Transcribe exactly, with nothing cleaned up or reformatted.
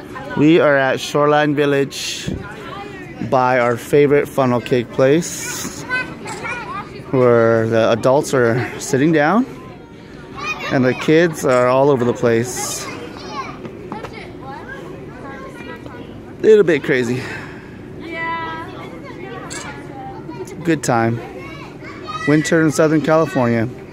We are at Shoreline Village by our favorite funnel cake place, where the adults are sitting down and the kids are all over the place. A little bit crazy. Good time. Winter in Southern California.